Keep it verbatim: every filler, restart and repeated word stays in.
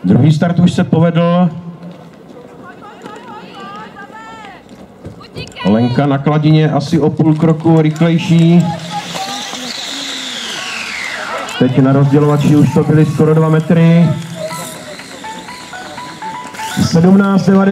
Druhý start už se povedl. Lenka na kladině asi o půl kroku rychlejší. Teď na rozdělovači už to byly skoro dva metry. sedmnáct devadesát.